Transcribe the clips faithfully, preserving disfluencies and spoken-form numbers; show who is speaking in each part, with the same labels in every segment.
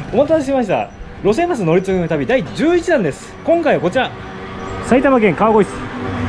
Speaker 1: お待たせしました。路線バス乗り継ぎの旅だいじゅういちだんです。今回はこちら、埼玉県川越市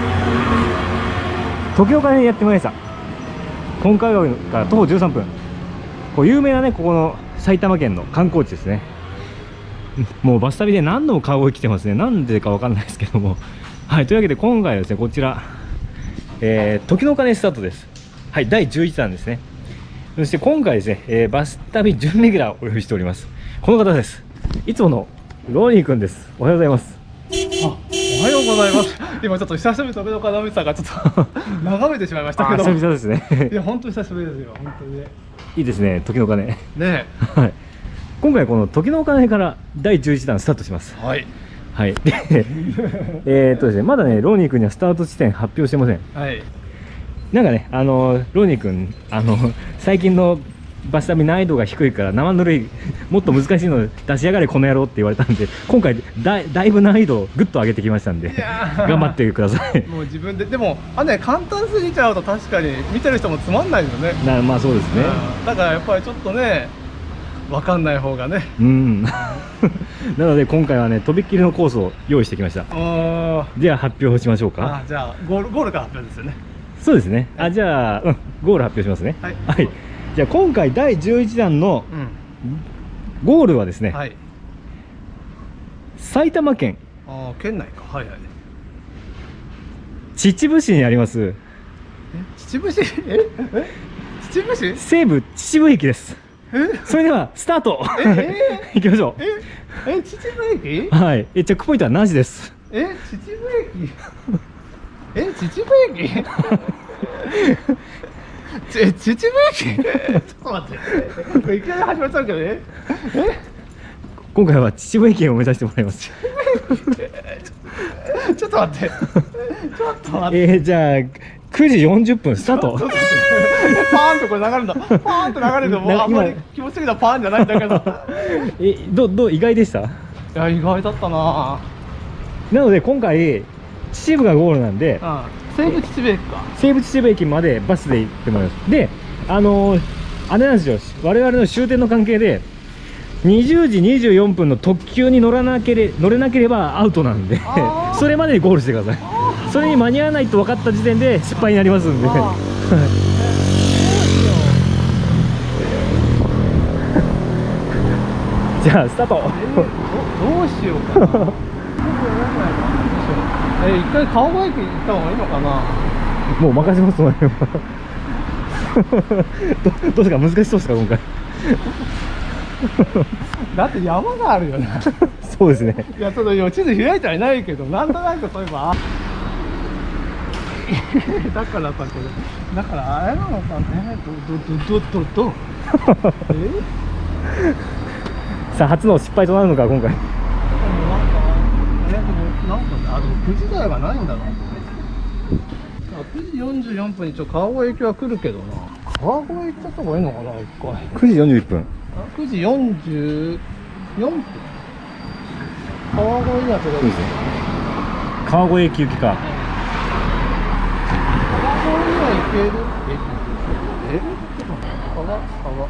Speaker 1: 時岡にやってまいりました。今回はから徒歩じゅうさんぷん、こう有名なね、ここの埼玉県の観光地ですね。もうバス旅で何度も川越来てますね。なんでかわかんないですけども、はい、というわけで今回はですね、こちら、えー、時の鐘スタートです。はい、だいじゅういちだんですね。そして今回ですね、えー、バス旅準レギュラーをお呼びしております。この方です。いつものローニーくんです。おはようございます。
Speaker 2: あ、おはようございます。今ちょっと久しぶりに時の鐘見てたからちょっと眺めてしまいましたけど。
Speaker 1: 久々ですね。
Speaker 2: いや本当に久しぶりですよ。本当にね。
Speaker 1: いいですね、時の鐘。ね
Speaker 2: え。
Speaker 1: はい。今回この時の鐘からだいじゅういちだんスタートします。
Speaker 2: はい。
Speaker 1: はい。で、えーっとですね、まだねローニーくんにはスタート地点発表してません。
Speaker 2: はい。
Speaker 1: なんかね、あのローニーくん、あの最近のバス旅難易度が低いから生ぬるい、もっと難しいの出しやがれこの野郎って言われたんで、今回だ い, だいぶ難易度をぐっと上げてきましたんで、頑張ってください。
Speaker 2: もう自分ででもあね、簡単すぎちゃうと確かに見てる人もつまんないよね。
Speaker 1: なまあそうですね、
Speaker 2: うん、だからやっぱりちょっとね分かんない方がね。うん
Speaker 1: なので今回はね、とびっきりのコースを用意してきました。では発表しましょうか。
Speaker 2: あ、じゃあゴールゴールから発表ですよね。
Speaker 1: そうですね、はい、あじゃあ、うん、ゴール発表しますね。はい、はい、じゃあ今回だいじゅういちだんのゴールはですね、はい、埼玉県、
Speaker 2: あ県内か、はいはい、
Speaker 1: 秩父市にあります。
Speaker 2: え秩父市ええ秩父市
Speaker 1: 西武秩父駅です。それではスタート。え行きましょう。
Speaker 2: ええ秩父駅、
Speaker 1: はい、えチェックポイントはなしです。え
Speaker 2: 秩父駅え秩父駅え秩父駅ちょっと待って、いきなり始まっちゃうけどね。え
Speaker 1: 今回は秩父駅を目指してもらいます。
Speaker 2: ちょっと待ってちょっと待って、
Speaker 1: えー、じゃあくじよんじゅっぷんスタート。
Speaker 2: パーンとこれ流れるんだ。パーンと流れるのもうあんまり気持ち的なパーンじゃないんだけど。
Speaker 1: えどどう意外でした？い
Speaker 2: や意外だったな。
Speaker 1: なので今回秩父がゴールなんで、うん、
Speaker 2: 西武秩父駅か。
Speaker 1: 西武秩父駅までバスで行ってもらいます。で、あのー、あれなんですよ、我々の終点の関係でにじゅうじにじゅうよんぷんの特急に乗らなけれ乗れなければアウトなんでそれまでにゴールしてください。それに間に合わないと分かった時点で失敗になりますんで。じゃあスタート。
Speaker 2: えー、ど, どうしようかな。え一回川越駅行った方がいいのかな。
Speaker 1: もう任せますので。ど, どうですか、難しそうですか今回。
Speaker 2: だって山があるよね。
Speaker 1: そうですね。
Speaker 2: いやちょっと地図開いてはいないけど、なんとなくそういえばだからさ、これだからあれなのかね。どどどどどどえ
Speaker 1: さあ初の失敗となるのか今回。
Speaker 2: なんかね、あのくじ台がないんだな。くじよんじゅうよんぷんにちょっと川越駅は来るけどな。川越行っちゃった方がいいのかな、一回。
Speaker 1: くじよんじゅういっぷん。
Speaker 2: くじよんじゅうよんぷん。川越には届く。
Speaker 1: 川越駅行きか。
Speaker 2: 川越には行ける。え？え？川川。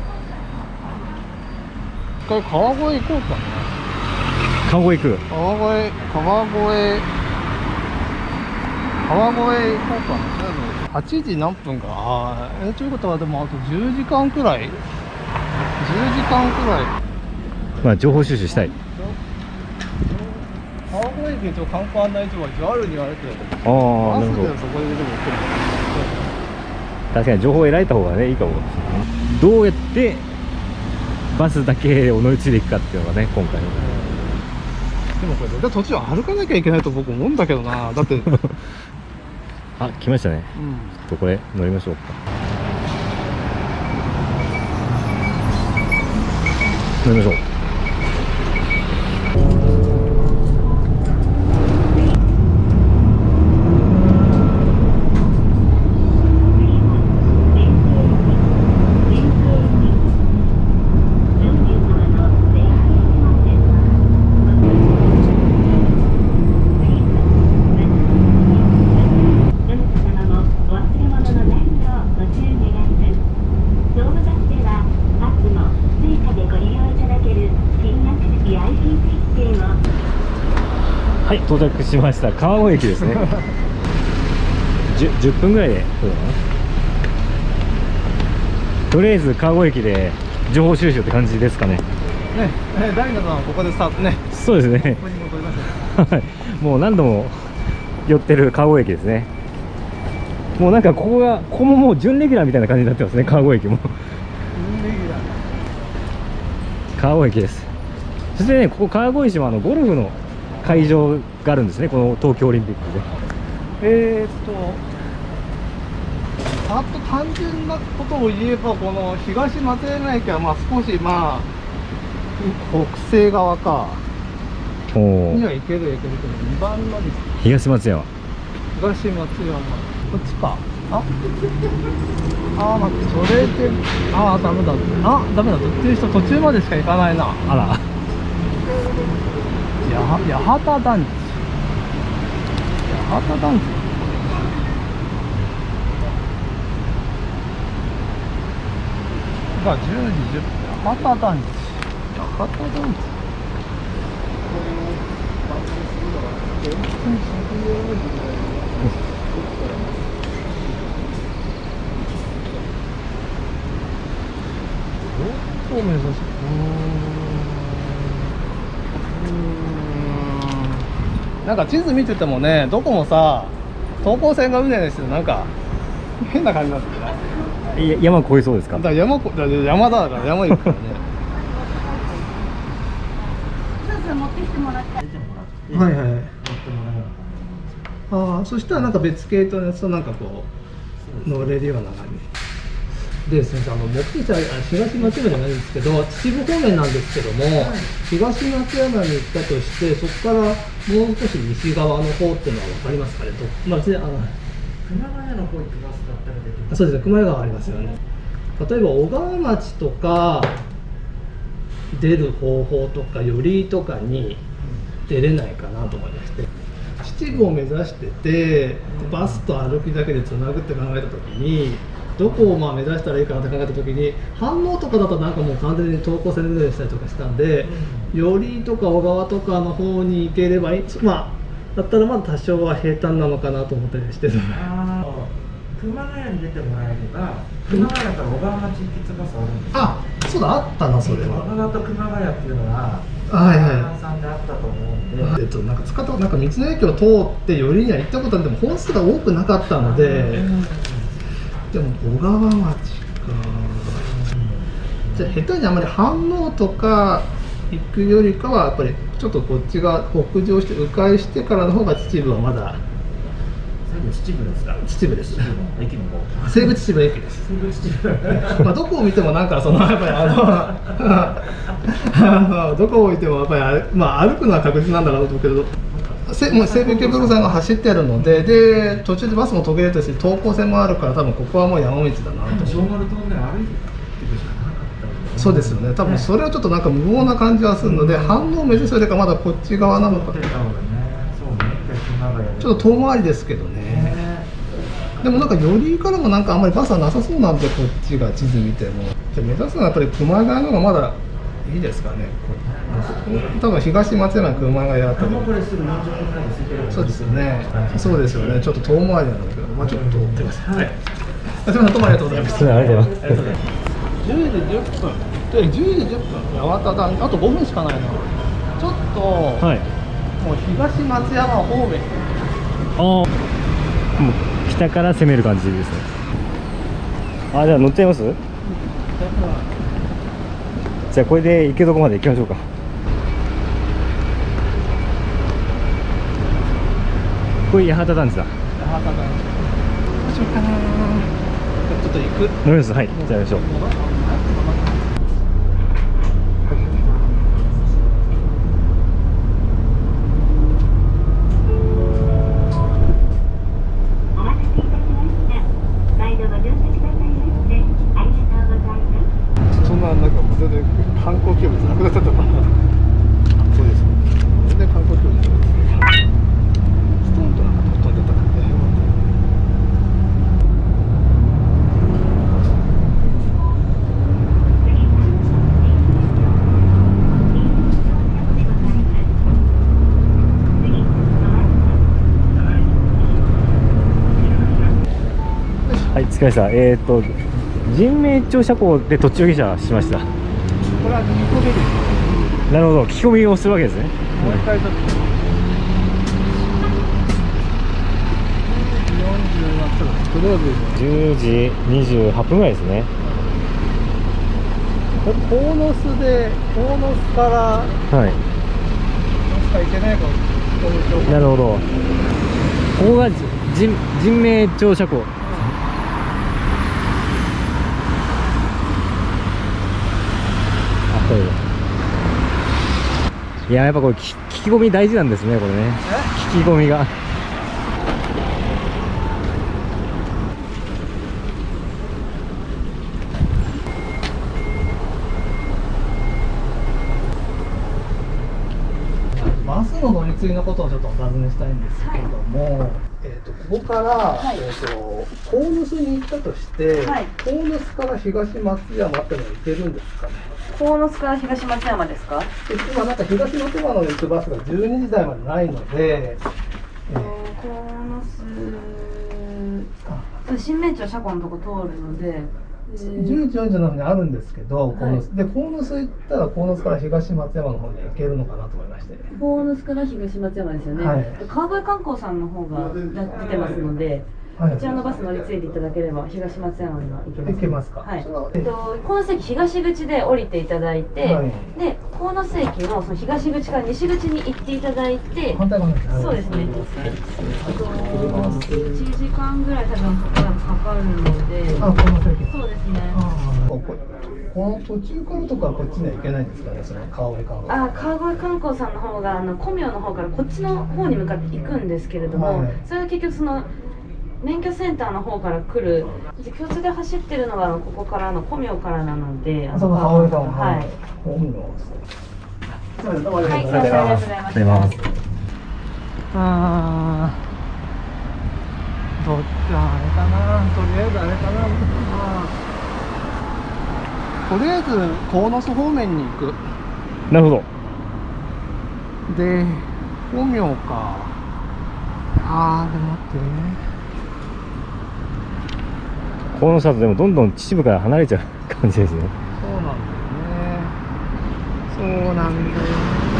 Speaker 2: 一回川越行こうかな。
Speaker 1: 川越行く。
Speaker 2: 川越川越川越行こうかな。はちじ何分か。ああ、えということはでもあとじゅうじかんくらい。じゅうじかんくらい。
Speaker 1: まあ情報収集したい。
Speaker 2: 川越駅の観光案内所はジャルに言われてる。
Speaker 1: ああ、なるほど。確かに情報を得られた方がねいいかも。どうやってバスだけを乗り継いでいくかっていうのがね今回の。
Speaker 2: でもこれ途中歩かなきゃいけないと僕思うんだけどな。だって
Speaker 1: あ、来ましたね。うん、ちょっとこれ乗りましょうか。乗りましょう。
Speaker 3: ドームバスではバスの追加でご利用いただける
Speaker 1: はい、到着しました。川越駅ですね。じゅじゅっぷんぐらいで来るかな。とりあえず川越駅で情報収集って感じですかね。
Speaker 2: ね、えー、ダイナさんはここでスタートね。
Speaker 1: そうですね。
Speaker 2: ここに戻りました。
Speaker 1: はい、もう何度も寄ってる川越駅ですね。もうなんかここがここももう準レギュラーみたいな感じになってますね。川越駅も
Speaker 2: 準レギュラー。
Speaker 1: 川越駅です。そしてね、ここ川越市はあのゴルフの会場があるんですね。この東京オリンピックで。
Speaker 2: えーっとあと単純なことを言えば、この東松山駅はまあ少しまあ北西側か
Speaker 1: お
Speaker 2: に
Speaker 1: お。
Speaker 2: は行ける行けるけど、にばんのです。
Speaker 1: 東松山。
Speaker 2: 東松山こっちか。ああ、待って、それで、ああ、ダメだ。あ、ダメだ。っていう人途中までしか行かないな。
Speaker 1: あら。
Speaker 2: やは、八幡団地。八幡団地。がじゅうじじゅっぷん。八幡団地。八幡団地。どこを目指す？うーん。なんか地図見ててもね、どこもさ、等高線がうねうねしてなんか変な感じになってるね。
Speaker 1: い山越えそうですか。
Speaker 2: だから山こ、だから山だから山行くからね。
Speaker 3: 持ってきてもらって。
Speaker 2: はいはい。ああ、そしたらなんか別系統のやつとなんかこう乗れるような感じですね。あの目的地は東松山じゃないんですけど、秩父方面なんですけども、はい、東松山に行ったとして、そこからもう少し西側の方っていうのは分かりますかね。まあ、あの
Speaker 3: 熊谷の方行きますだったら出てきます。
Speaker 2: そうですね、熊谷川ありますよね。例えば小川町とか出る方法とか寄居とかに出れないかなと思いまして、秩父を目指しててバスと歩きだけでつなぐって考えた時に、どこをまあ目指したらいいかなって考えた時に、飯能とかだとなんかもう完全に等高線でしたりとかしたんで、寄居とか小川とかの方に行ければいい、まあだったらまだ多少は平坦なのかなと思ったりしてる。
Speaker 3: 熊谷に出てもらえれば、熊谷から小川町行きつバスあるんですよ。
Speaker 2: あ、そうだ、あったな、それは。
Speaker 3: 小川と熊谷っていうのは、
Speaker 2: はいはい。
Speaker 3: さんであったと思うんで、
Speaker 2: えっと、なんか使ったなんか道の駅を通って寄りには行ったことあっても本数が多くなかったので、でも小川町か。じゃあ下手にあまり飯能とか行くよりかはやっぱりちょっとこっちが北上して迂回してからの方が秩父はまだ。
Speaker 3: 秩父ですか。
Speaker 2: 秩父です。
Speaker 3: 秩父の駅の方。
Speaker 2: 西武秩父駅です。
Speaker 3: 西武秩父。
Speaker 2: まあどこを見てもなんかそのやっぱりあのあのどこを見てもやっぱりあれ、まあ歩くのは確実なんだろうと思うけど、せもう西武池袋線が走ってあるので、で途中でバスも途切れたし等高線もあるから、多分ここはもう山道だなと。
Speaker 3: 小丸トンネル歩いていくしかなかった。
Speaker 2: そうですよね。多分それはちょっとなんか無謀な感じはするので、反応を目指すよりかまだこっち側なのか。ちょっと遠回りですけどね。でもなんか寄居からもなんかあんまりバスはなさそうなんで、こっちが地図見ても。じゃあ目指すのはやっぱり熊谷の方がまだいいですかね。多分東松山熊谷あたり。そうですよね。そうですよね。ちょっと遠回りなんだけど、まあちょっと追ってください。はい。すみません、どうもありがとうございます。
Speaker 1: ありがとうございます。
Speaker 2: じゅうじじゅっぷん。でじゅうじじゅっぷん。八幡団地あとごふんしかないな。ちょっと、はい、もう東松山方面。
Speaker 1: ああ、もう北から攻める感じですね。あ、じゃあ乗っちゃいます？じゃあこれで行けるとこまで行きましょうか。これ八幡団地だ。
Speaker 2: 八幡団地。どうしようかな。ちょっと行く。
Speaker 1: 乗ります。はい。じゃあ行きましょう。
Speaker 2: 観光客物なくなっちゃったから。そうです。全然観光客物なくなっちゃった。ストーンとなんか飛んでたんで。
Speaker 1: 着きました。えっ、ー、と神明町車庫で途中下車しました。
Speaker 2: これは聞き込みです。
Speaker 1: なるほど、聞き込みをするわけですね。
Speaker 2: もう一回ちょっと
Speaker 1: じゅうじにじゅうはっぷんぐらいですね。
Speaker 2: これ鴻巣で鴻巣から
Speaker 1: はい。
Speaker 2: もしかいけないかもしれない。
Speaker 1: なるほど。ここが神神明町車庫。あ、そうです。いや、やっぱこれ聞き込み大事なんですね、これね。聞き込みが。
Speaker 2: バスの乗り継ぎのことをちょっとお尋ねしたいんですけれども、はい、えー、とここから、はい、えー、と鴻巣に行ったとして、はい、鴻巣から東松山ってのは行けるんですかね。
Speaker 4: 鴻巣から東松山ですか。
Speaker 2: 今なんか東松山の行くバスがじゅうにじ台までないので、
Speaker 4: 鴻巣新名町車庫のとこ通るので
Speaker 2: じゅうじよんじゅうななふんにあるんですけど、はい、で鴻巣行ったら鴻巣から東松山の方に行けるのかなと思いまして。
Speaker 4: 鴻巣から東松山ですよね、はい、川越観光さんの方が出てますので、はい、こちらのバス乗り継いでいただければ東松山には行けます。
Speaker 2: 行けますか。
Speaker 4: はい。えっと鴻巣駅東口で降りていただいて、はい、で鴻巣駅のその東口から西口に行っていただいて、
Speaker 2: 反対側ですね。
Speaker 4: そうですね。いちじかんぐらい多分かかるので、
Speaker 2: あ、鴻巣駅。
Speaker 4: そうですね。
Speaker 2: この途中からとかこっちには行けないんですかね、その川越観光。
Speaker 4: あ、川越観光さんの方があの小名の方からこっちの方に向かって行くんですけれども、はい、それは結局その免許センターの方から来る共通で走ってるのがここからの小名からなので、
Speaker 2: あそこ川越さん、
Speaker 4: はい。
Speaker 2: 本名ですね。どうもありがとうございます。
Speaker 4: はい、ありがとうございます。
Speaker 2: あー、どっちはあれかな、とりあえずあれかな。あとりあえず鴻巣方面に行く。
Speaker 1: なるほど。
Speaker 2: で本名か。あーでも待ってね。
Speaker 1: 鴻巣だとでもどんどん秩父から離れちゃう感じですね。
Speaker 2: そうなんだよね。そうなんだよね。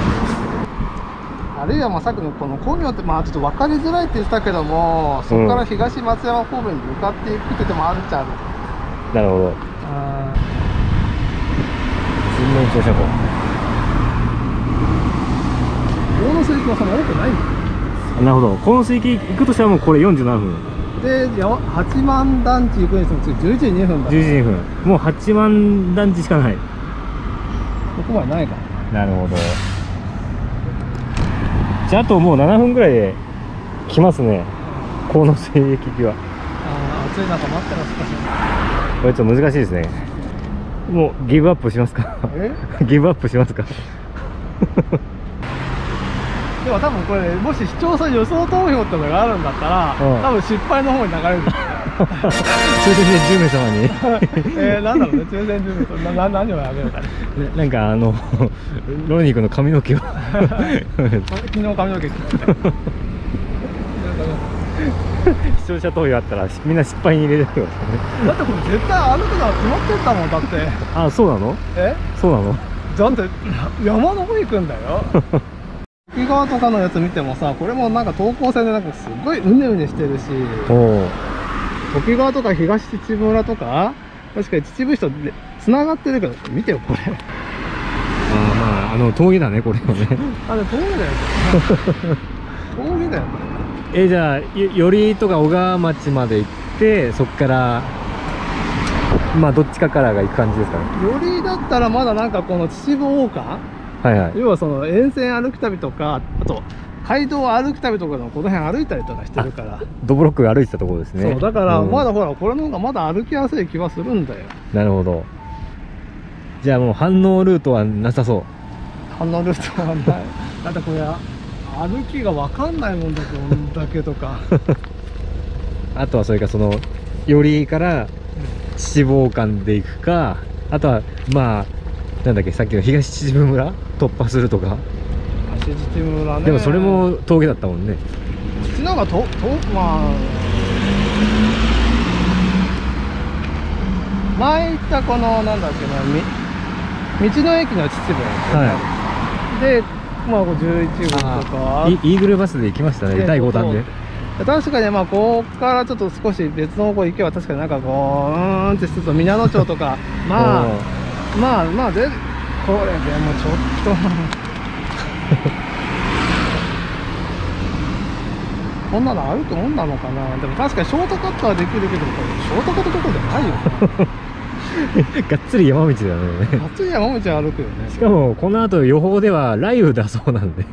Speaker 2: あるいはまあさっきのこの本名ってまあちょっと分かりづらいって言ってたけども、そこから東松山方面に向かっていくって手もあるっちゃある。
Speaker 1: なるほど。
Speaker 2: あ
Speaker 1: 神明町車庫。
Speaker 2: 鴻巣行きはそんな多くないんだよ。
Speaker 1: なるほど。鴻巣行き行くとしたらもうこれよんじゅうななふん
Speaker 2: で、八幡団地行くにしても次じゅういちじにふんだ。
Speaker 1: じゅういちじにふん。もう八幡団地しかない。
Speaker 2: ここまでないか
Speaker 1: な。なるほど。じゃああともうななふんぐらいで来ますね、鴻巣駅行きは。
Speaker 2: ああ、暑い中待ってますか。
Speaker 1: これちょっと難しいですね。もうギブアップしますか。
Speaker 2: え
Speaker 1: ギブアップしますか。
Speaker 2: でも多分これ、ね、もし視聴者予想投票ってのがあるんだったら、うん、多分失敗の方に流れるんですよ。
Speaker 1: 抽選でじゅうめいさまに
Speaker 2: えー、なんだろうね、抽選じゅうめいさま、な何をあげるかね。
Speaker 1: なんかあのロニー君の髪の毛を昨
Speaker 2: 日髪の毛切って
Speaker 1: 視聴者投票あったらみんな失敗に入れてるよね。
Speaker 2: だってこれ絶対歩くのは決まってったもん。だって
Speaker 1: あ、そうなの。え、そうなの。
Speaker 2: だって山の方行くんだよ。滝川とかのやつ見てもさ、これもなんか等高線でなんかすごいうねうねしてるし、滝川とか東秩父村とか確かに秩父市とつながってるけど、見てよこれ。あ
Speaker 1: あ、まああの峠だねこれはね。
Speaker 2: あれ峠だよ。峠だよ。
Speaker 1: え、じゃあ寄居とか小川町まで行ってそっからまあどっちかからが行く感じですかね。
Speaker 2: 寄居だったらまだなんかこの秩父大川、はいはい、要はその沿線歩く旅とか、あと街道を歩く旅とかのこの辺歩いたりとかしてるから、
Speaker 1: ドブロックが歩いてたところですね。
Speaker 2: そうだからまだほら、うん、これの方がまだ歩きやすい気はするんだよ。
Speaker 1: なるほど。じゃあもう反応ルートはなさそう。
Speaker 2: 反応ルートはない。だってこれ歩きが分かんないもんだけどだけとか
Speaker 1: あとはそれかその寄居から秩父大間で行くか、あとはまあなんだっけ、さっきの東秩父村突破するとか。
Speaker 2: 東秩父村ね。
Speaker 1: でもそれも峠だったもんね。
Speaker 2: こっちの方がととまあ前行ったこのなんだっけな、み道の駅の秩父
Speaker 1: は
Speaker 2: で、まあじゅういち号とか
Speaker 1: い。イーグルバスで行きましたね、だいごだんで。
Speaker 2: 確かにまあここからちょっと少し別の方向行けば確かになんかこううーんってしつつ皆野町とかまあまあまあでこれでもちょっとこんなの歩くもんなのかな。でも確かにショートカットはできるけど、これショートカットどころじゃないよね
Speaker 1: がっつり山道だよね。
Speaker 2: がっつり山道歩くよね。
Speaker 1: しかもこの後予報では雷雨だそうなんで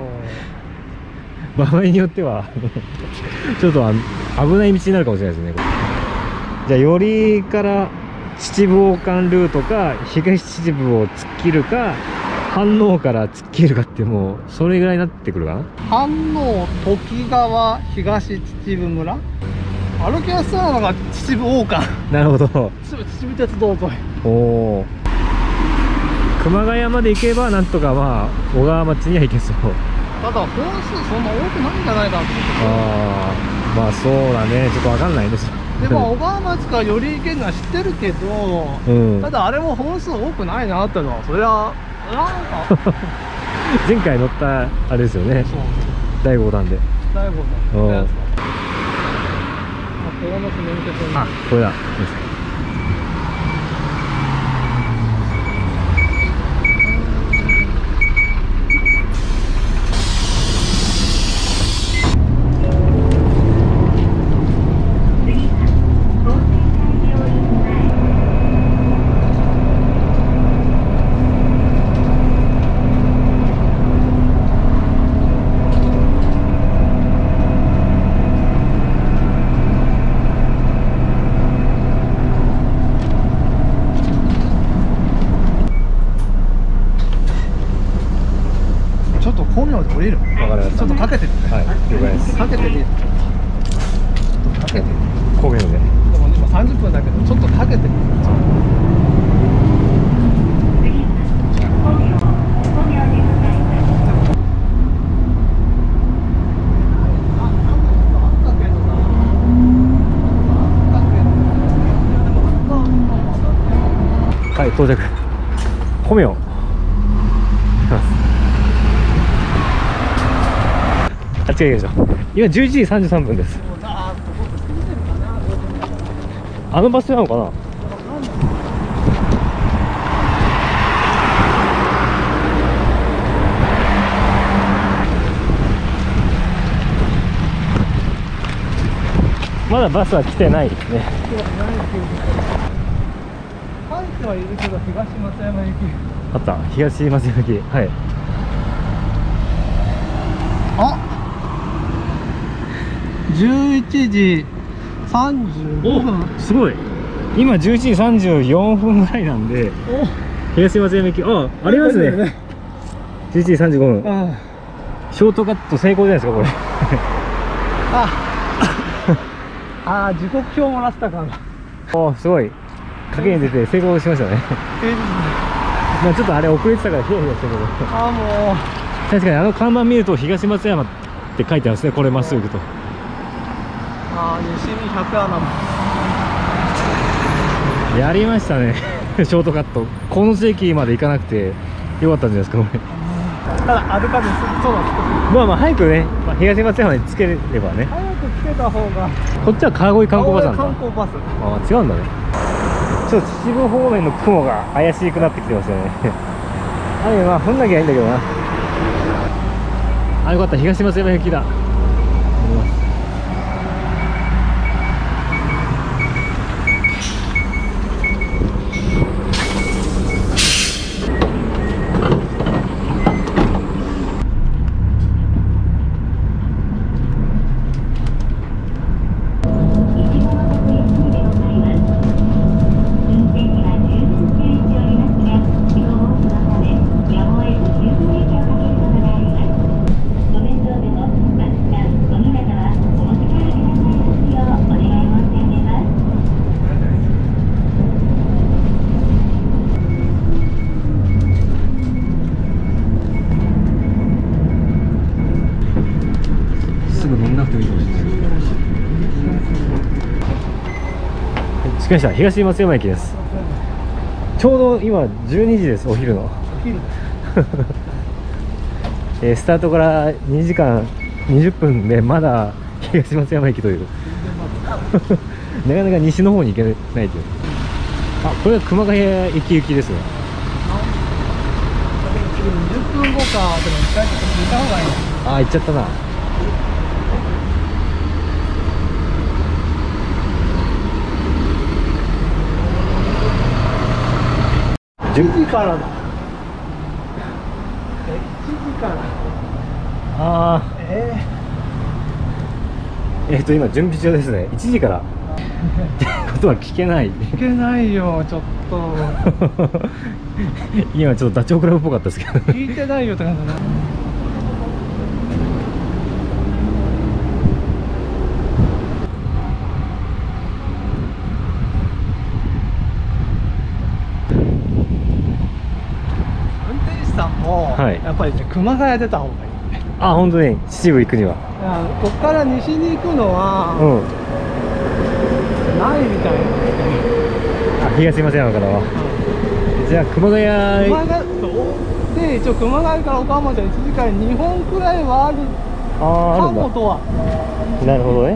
Speaker 1: 場合によってはちょっとあ危ない道になるかもしれないですね。じゃあ寄りから秩父王冠ルートか東秩父を突っ切るか飯能から突っ切るかって、もうそれぐらいになってくるかな。
Speaker 2: 飯能土岐川東秩父村、歩きやすそうなのが秩父王冠
Speaker 1: なるほど。
Speaker 2: 秩父鉄道沿い。
Speaker 1: おお、熊谷まで行けばなんとかまあ小川町には行けそう。
Speaker 2: ただ本数そんな多くないんじゃないかなと思って。
Speaker 1: ああ、まあそうだね、ちょっとわかんないです
Speaker 2: でも小川町から寄り行けるのは知ってるけど、
Speaker 1: うん、
Speaker 2: ただあれも本数多くないなってのはそりゃなんか
Speaker 1: 前回乗ったあれですよね、だいごだんで。
Speaker 2: だいごだんのやつか。
Speaker 1: あ、これだ。
Speaker 2: 本名で降りる。
Speaker 1: わかりました。
Speaker 2: ちょっとかけてみて。
Speaker 1: はい、了解です。
Speaker 2: かけてみる。ちょっとかけてみる。
Speaker 1: 焦げるね。
Speaker 2: でも今さんじゅっぷんだけど、ちょっとかけてみる。
Speaker 1: はい、到着。本名。あっちがいいでしょ。今じゅういちじさんじゅうさんぷんです。あの場所なのかな。まだバスは来てないですね。
Speaker 2: 書いてはいるけど、東松山行き。
Speaker 1: あった、東松山行き。はい。
Speaker 2: あ、じゅういちじさんじゅうごふん。
Speaker 1: すごい。今じゅういちじさんじゅうよんぷんぐらいなんで、東松山行き、あ、ありますね。じゅういちじさんじゅうごふん。ショートカット成功じゃないですか、これ。
Speaker 2: ああ、時刻表もらってたかな。
Speaker 1: お、すごい。賭けに出て成功しましたね。まあちょっとあれ遅れてたからヒヤヒヤしたけど。
Speaker 2: ああ、もう。
Speaker 1: 確かにあの看板見ると東松山って書いてあるんですね、これまっすぐ行くと。
Speaker 2: ああ、西にひゃくアナも
Speaker 1: やりましたねショートカット。この席まで行かなくてよかったんじゃないですか、これ。
Speaker 2: ただ歩かずにそうなんです。
Speaker 1: まあまあ早くね、まあ、東松山につければね。
Speaker 2: 早くつけた方が。
Speaker 1: こっちは川越観光バスなんだ。
Speaker 2: 観光バス。
Speaker 1: ああ、違うんだね。ちょっと秩父方面の雲が怪しくなってきてますよね雨まあ降んなきゃいいんだけどな。あ、よかった、東松山行きだ。
Speaker 5: ご面倒でも
Speaker 1: ました。東松山駅です。ちょうど今じゅうにじです。お昼の。
Speaker 2: お昼
Speaker 1: えー、スタートからにじかんにじゅっぷんでまだ東松山駅というなかなか西の方に行けないという。あ、これは熊谷駅行きですね。
Speaker 2: にじゅっぷんごか。でも一回見た方がいい。
Speaker 1: あ、行っちゃったな。
Speaker 2: いちじからだ。え、いちじから。
Speaker 1: ああ、
Speaker 2: え
Speaker 1: えっと今準備中ですね。いちじからってことは聞けない。
Speaker 2: ー、いけないよ、ちょっと。
Speaker 1: 今ちょっとダチョウ倶楽部っぽかったですけど
Speaker 2: 聞いてないよって感じだな。運転手さんも、
Speaker 1: はい
Speaker 2: やっぱりね、熊谷出た方がいい。
Speaker 1: あ、本当に秩父行くには。
Speaker 2: いや、ここから西に行くのは、
Speaker 1: うん。
Speaker 2: ないみたいな。
Speaker 1: あ、東松山からは。じゃあ熊谷。
Speaker 2: 熊谷で、一応熊谷から岡山までいちじかんにほんくらいはある
Speaker 1: ああ、あ
Speaker 2: か
Speaker 1: るんだ。
Speaker 2: もとは。
Speaker 1: なるほどね。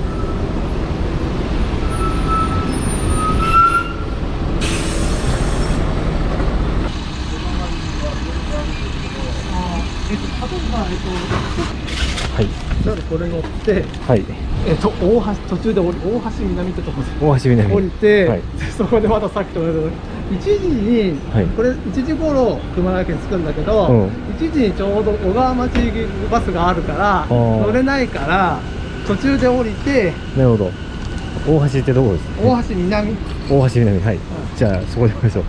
Speaker 2: えっと、例えば、えっと、
Speaker 1: はい。
Speaker 2: なのでこれ乗って、
Speaker 1: はい。
Speaker 2: えっと、大橋、途中で降り、大橋南ってとこで
Speaker 1: 大橋南。
Speaker 2: 降りて、
Speaker 1: はい。
Speaker 2: でそこでまたさっきと同じようにいちじに、
Speaker 1: はい
Speaker 2: これいちじ頃熊谷県着くんだけど、
Speaker 1: うん
Speaker 2: いちじにちょうど小川町行きバスがあるから
Speaker 1: ー
Speaker 2: 乗れないから途中で降りて
Speaker 1: なるほど。大橋ってどこですか。
Speaker 2: 大橋南、
Speaker 1: 大橋南。はい。じゃあそこで降りましょう。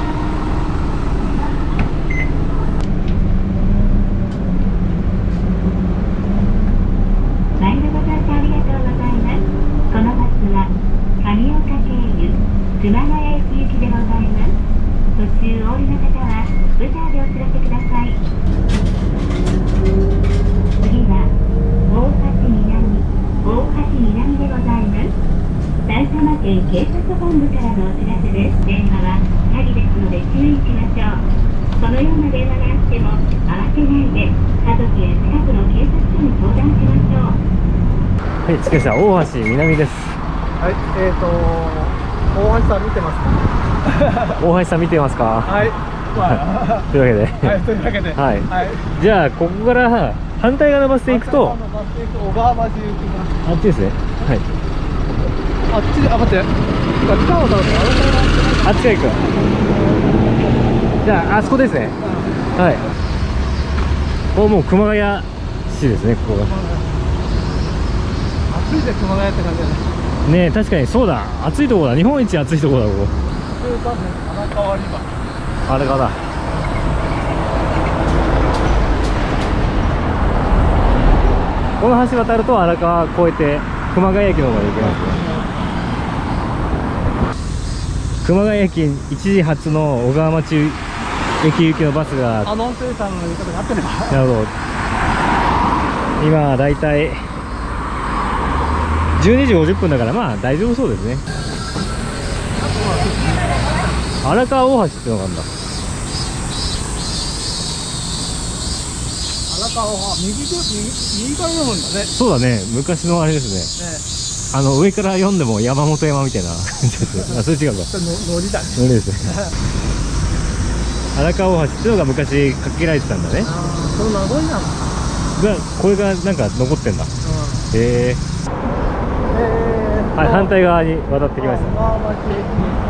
Speaker 5: マイルご乗車ありがとうございます。このバスは上岡経由熊谷駅行きでございます。途中お降りの方はブザーでお知らせください。次は大橋南、大橋南でございます。埼玉県警察本部からのお知らせです。電話は詐欺ですので注意しましょう。このような電話があっても慌てないで家族や近くの警察署に相談しましょう。
Speaker 1: はい、着きました。大橋南です。
Speaker 2: はい、えっ、ー、と大橋さん見てますか？
Speaker 1: 大橋さん見てますか。
Speaker 2: はい、まあ、
Speaker 1: というわけで。
Speaker 2: はい、というわけで、
Speaker 1: はい
Speaker 2: はい、
Speaker 1: じゃあここから反対側のバスで行くと、
Speaker 2: 反対側のバス停行くと小川町行きます。
Speaker 1: あっちですね。はい。
Speaker 2: あっちで、あ、待って、北野さんと
Speaker 1: あっちから行く。じゃああそこですね。はい。ここもう熊谷市ですね。ここが。
Speaker 2: 暑いで熊谷って感じだね。
Speaker 1: ねえ、確かにそうだ。暑いとこだ。日本一暑いとこだここ。
Speaker 2: スーパー荒川リバー。
Speaker 1: 荒川だ。この橋渡ると荒川越えて熊谷駅の方まで行けますね。熊谷駅いちじ発の小川町駅行きのバスが。
Speaker 2: あの運転手さんの言い方に合ってれば。
Speaker 1: なるほど。今だいたいじゅうにじごじゅっぷんだから、まあ大丈夫そうですね。荒川大橋っていうのがあるんだ。
Speaker 2: 荒川は右で右右から読むんだね。
Speaker 1: そうだね、昔のあれですね。
Speaker 2: ね、
Speaker 1: あの上から読んでも山本山みたいな感じですね。あ、それ違うか。
Speaker 2: それのノリだね。
Speaker 1: ノリですね。荒川大橋っていうのが昔かけられてたんだね。
Speaker 2: ああ、その名残なんだ。
Speaker 1: がこれがなんか残ってんだ。
Speaker 2: うん、
Speaker 1: へえ。
Speaker 2: えー、
Speaker 1: はい、反対側に渡ってきました。
Speaker 2: 小川町駅。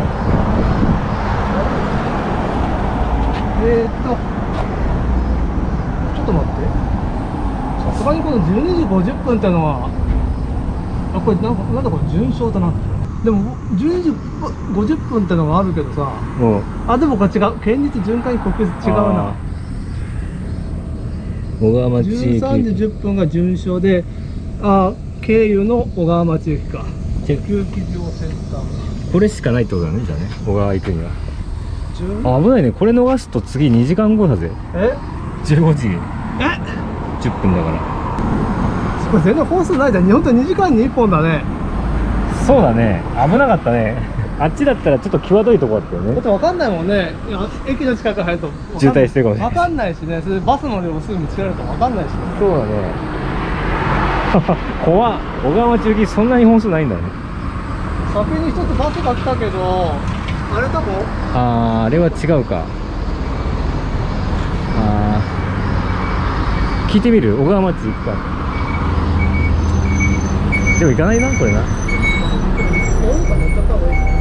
Speaker 2: えーっと、ちょっと待って。さすがにこのじゅうにじごじゅっぷんってのは、あ、これなんか、なんだこれ、巡証だな。でも、じゅうにじごじゅっぷんってのがあるけどさ、
Speaker 1: うん。
Speaker 2: あ、でもこれ違う。県立循環国立違うな。
Speaker 1: 小川町駅。
Speaker 2: じゅうさんじじゅっぷんが巡証で、あ、経由の小川町駅か。
Speaker 1: チェ
Speaker 2: 救急病センター。
Speaker 1: これしかないってことだね、じゃあね、小川行くには。
Speaker 2: じゅう
Speaker 1: あ、危ないね。これ逃すと次にじかんごだぜ。
Speaker 2: え
Speaker 1: じゅうごじ
Speaker 2: え
Speaker 1: じゅっぷんだから。
Speaker 2: これ全然本数ないじゃん。本当ににじかんにいっぽんだね。
Speaker 1: そうだね。危なかったね。 あっちだったらちょっと際どいとこだったよね。
Speaker 2: だって分かんないもんね、いや駅の近く入ると
Speaker 1: 渋滞してるかもしれない。
Speaker 2: 分かんないしね、それバスの量すぐ見つけられるか分かんないしね。
Speaker 1: そうだね。怖っ。小川町行きそんなに本数ないんだね。
Speaker 2: 先に一つバスが来たけど、あれ多分
Speaker 1: あー、あれは違うか。あー、聞いてみる？小川町行くか。でも行かないな、これな。
Speaker 2: 大岡乗っちゃった方がいいかな。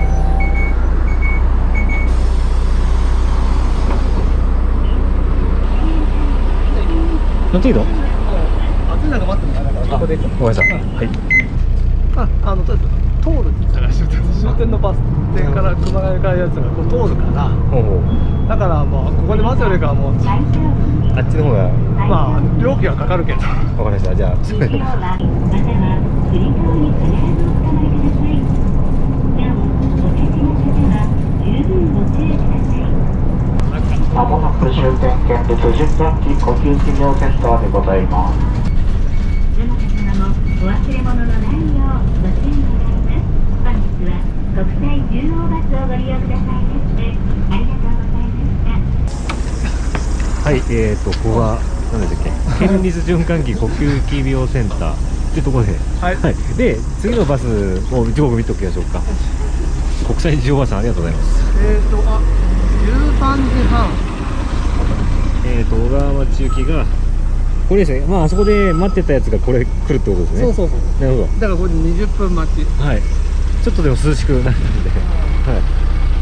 Speaker 1: 乗っていいの？
Speaker 2: 暑い中待ってもらえないからここで行く。
Speaker 1: ごめんなさい。はい。
Speaker 2: あ、あのとりあえず通るって言ったら終点終点のバス停から熊谷からやつがこう通るから、
Speaker 1: ほうほう。
Speaker 2: だからまあここで待つよりかはもう
Speaker 1: あっちの方が
Speaker 2: まあ料金はかかるけど。
Speaker 1: わかりました。じゃあ
Speaker 5: またはつり革に必ずお捕まりください。なお、お客の方は十分ご注意ください。
Speaker 6: まもなく終点県立循環器呼吸器病センターでございます。
Speaker 5: どなた様もお忘れ物のないようご注意願います。本日は国際中央バスをご利用くださいましてありがとうございました。
Speaker 1: はい、えーと、ここが何でしたっけ、県立循環器呼吸器病センターってところで、
Speaker 2: はい、
Speaker 1: はい、で次のバスを時刻見ておきましょうか。国際中央バスさんありがとうございます。
Speaker 2: えーとあじゅうさんじはん、
Speaker 1: えーと小川町行きがこれですね。まああそこで待ってたやつがこれ来るってことですね。
Speaker 2: そうそうそう、
Speaker 1: なるほど。
Speaker 2: だからこれにじゅっぷん待ち。
Speaker 1: はい、ちょっとでも涼しくなったんで、はい、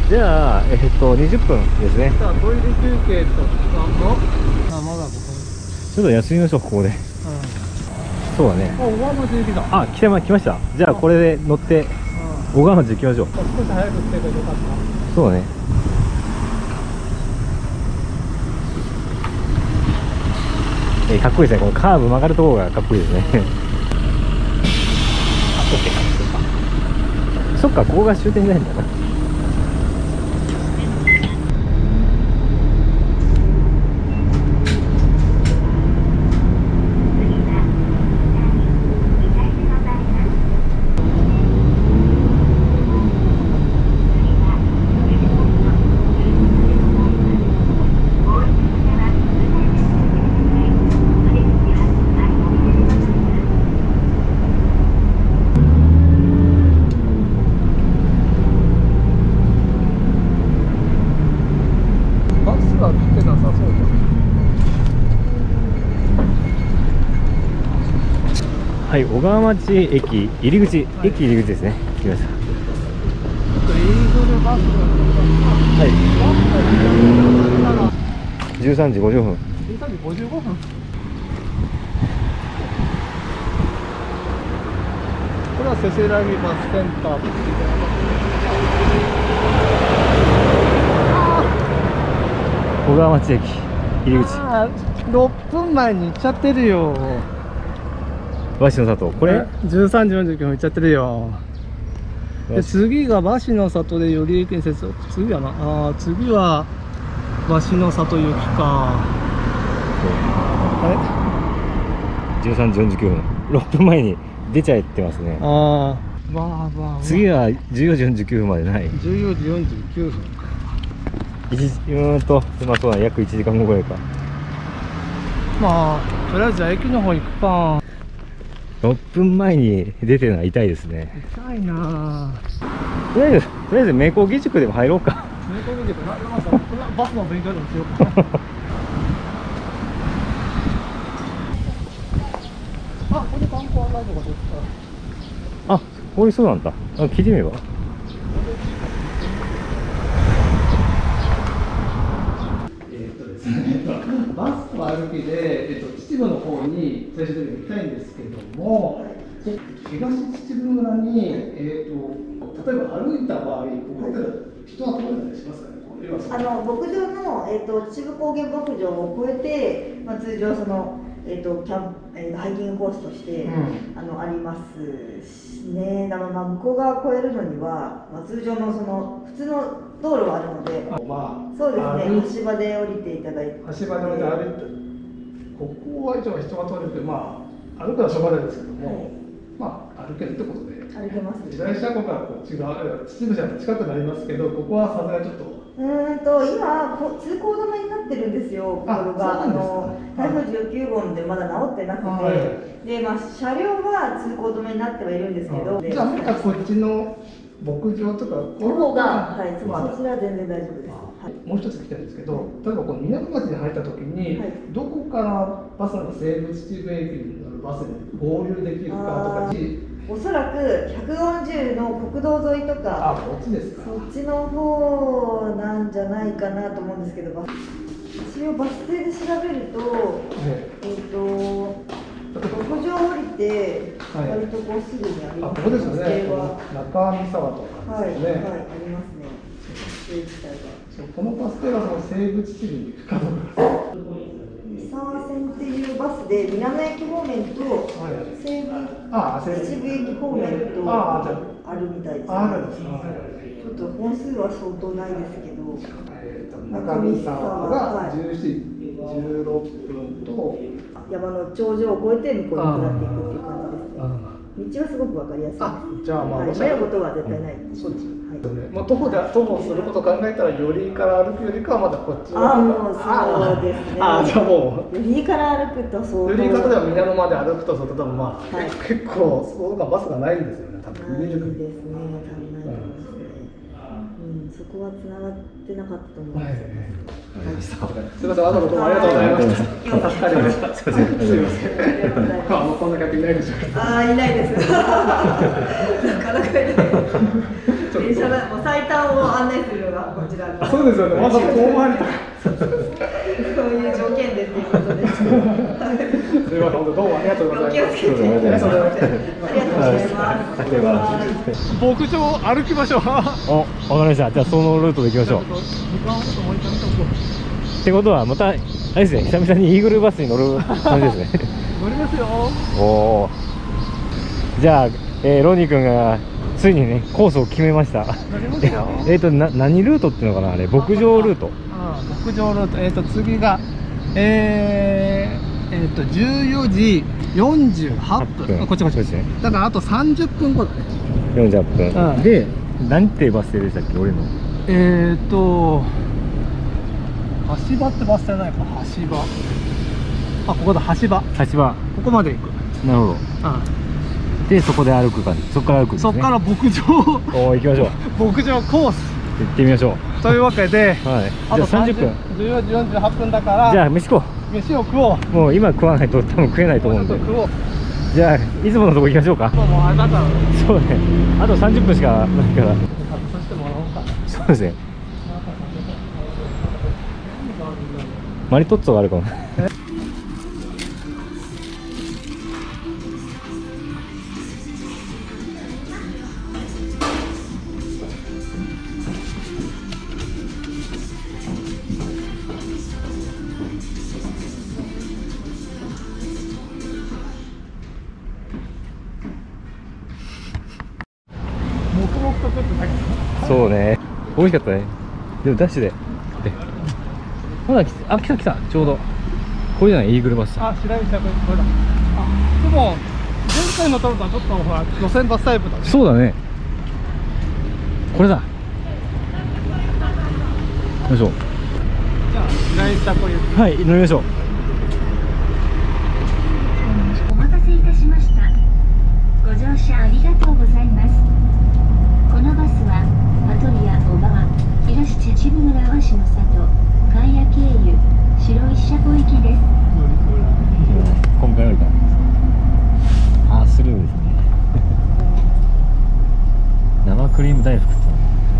Speaker 1: じゃあえっとにじゅっぷんですね。
Speaker 2: じゃあトイレ休憩とかもあまだここ
Speaker 1: ちょっと休みましょう、ここで。
Speaker 2: に、
Speaker 1: そうだね。
Speaker 2: うん、小川町行きだ。
Speaker 1: あ、来てま来ました。じゃあこれで乗って小川町行きましょう。
Speaker 2: 少し早く来てくれてよかった。
Speaker 1: そうだね。えー、かっこいいですね。このカーブ曲がるところがかっこいいですね。そっか、ここが終点じゃないんだな。
Speaker 2: バスは来てなさそうだ。
Speaker 1: はい、小川町駅入り口、はい、駅入り口ですね。来ました。
Speaker 2: イーグルバス
Speaker 1: はい。じゅうさんじごじゅっぷん。
Speaker 2: じゅうさんじごじゅうごふん。これはせせらぎバスセンターとして
Speaker 1: 小川町駅入り口。
Speaker 2: あーろっぷんまえに行っちゃってるよ。
Speaker 1: 和紙の里、これ
Speaker 2: じゅうさんじよんじゅうきゅうふん行っちゃってるよ。で次が和紙の里で寄り駅に接続。次はなあー次は和紙の里行きか。あ
Speaker 1: じゅうさんじよんじゅうきゅうふん、ろっぷんまえに出ちゃってますね。
Speaker 2: れああわあわあ
Speaker 1: 次はじゅうよじよんじゅうきゅうふんまでない。
Speaker 2: じゅうよじよんじゅうきゅうふんか。
Speaker 1: いちうーんとまあそうだ、約いちじかんごぐらいか。
Speaker 2: まあとりあえずは駅の方行くか。
Speaker 1: ろっぷんまえに出てるのは痛いですね。
Speaker 2: 痛いなあ。
Speaker 1: とりあえずとりあえず名工義塾でも入ろうか。
Speaker 2: 名工義塾な、なんかバスの勉強でもしようか。あ、ここで観光案内所が出て
Speaker 1: あ、ここにそうなんだ。あ、聞いてみれば。
Speaker 2: えっとですね、バスと歩きで、えっと、秩父の方に最終的に行きたいんですけども、東秩父村に、えっと、例えば歩いた場合、ここで人は通れたりしますかね。
Speaker 7: あの牧場の、えー、と秩父高原牧場を越えて、まあ、通常その、えー、とキャンえー、とハイキングコースとして、うん、あのありますしね。だからまあ向こう側を越えるのには、まあ、通常のその普通の道路があるので、
Speaker 2: まあ、
Speaker 7: そうですね、橋場で降りていただいて、
Speaker 2: 橋場で降りて歩いて、ここは一応人が通れて、まあ歩くのはしょうがないですけども、はい、まあ歩けるってことで。
Speaker 7: 歩けます。
Speaker 2: 時代車庫からこっち側、秩父市は近くなりますけど、ここはさすがにちょっと。
Speaker 7: うーんと今こ通行止めになってるんですよ。ここがあの台風じゅうきゅうごうでまだ治ってなくて、はい、でまあ車両は通行止めになってはいるんですけど、
Speaker 2: じゃあまたこっちの牧場とか
Speaker 7: この方が、はい、そ, そちらは全然大丈夫です。はい、
Speaker 2: もう一つ聞きたいんですけど、例えばこの港町に入った時に、はい、どこからバスの西武秩父駅に乗るバスに合流できるかとか。
Speaker 7: おそらくひゃくよんじゅうの国道沿いとか、
Speaker 2: あ、こっちですか。
Speaker 7: そっちの方なんじゃないかなと思うんですけど、一応バス停で調べると、はい、えっと牧場降りて、割とこうすぐにあります。
Speaker 2: あ、ここですよね。中三沢とかですね。はい、はい、ありますね。バス停自体が。このバス停がその西武秩父に行くかどうか。三沢線っていうバスで南駅方面と西武秩父駅方面とあるみたいですね。ちょっと本数は相当ないですけど、中三沢がじゅうしちじじゅうろっぷんと山の頂上を越えて向こうに下っていくっていう感じですね。道はすごくわかりやすいです。あ、じゃあまあ迷うことは絶対ない。そうです。まあ徒歩で徒歩することを考えたら寄りから歩くよりかはまだこっちの方が。あ、もうそうですね。あ、じゃあもう寄りから歩くとそう。寄りからでは港まで歩くとそれともまあ結構そうかバスがないんですよね。多分ないですね。足りないですね。うん、そこは繋がってなかったと思うんですよね。すみません、あとどうもありがとうございました。助かりました。すみません。あ、もうこんな客いないでしょうか。ああ、いないです。なかなかいない。電車のもう最短を案内するのがこちらの。そうですよね。まさかこう回りた。そういう条件でっていうことです。すみません、本当どうもありがとうございます。お気をつけて。ありがとうございます。ありがとうございます。牧場歩きましょう。お、わかりました。じゃあそのルートで行きましょう。ってことはまたあれですね、久々にイーグルバスに乗る感じですね。乗りますよ。おお。じゃあ、えー、ロニー君がついにねコースを決めました。乗りますよ。えっとな何ルートっていうのかな、あれ牧場ルート。ああ、牧場ルート。えっ、ー、と次がえー、えー、とじゅうよじよんじゅうはっぷん。こっちこっちこっちね。だからあとさんじゅっぷんごだね。よんじゅうはっぷん。で何てバス停でしたっけ、俺の。えっ、ー、と橋場ってバス停ないか。橋場。あ、ここだ、橋場。橋場。ここまで行く。なるほど。ああ、でそこで歩く感じ。そこから歩くんですね。そこから牧場。おお、行きましょう。牧場コース。行ってみましょう。というわけで、はい。あとさんじゅっぷん。じゅうよじよんじゅうはっぷんだから。じゃあ飯食おう。飯を食おう。もう今食わないと多分食えないと思うんで。食おう。じゃあいつものとこ行きましょうか。もうあれだから。そうね。あとさんじゅっぷんしかないから。食べさせてもらおうか。そうですね。マリトッツォがあるかも。黙々と食ってたけど。そうね。美味しかったね。でもダッシュで。まだ来て、あ、来た来た、ちょうど。これじゃない、イーグルバス。あ、白石さん、これだ。あ、でも、前回の撮るとはちょっとほら、路線バスタイプだね。そうだね。これだ。よいしょ。じゃあ、白石さん、これ。はい、乗りましょう。
Speaker 5: お待たせいたしました。ご乗車ありがとうございます。このバスは、マトリア小川、東秩父村和紙の里。関谷経由白石車庫行きです。
Speaker 1: 今回あるか。あ、スルーですね。生クリーム大福って。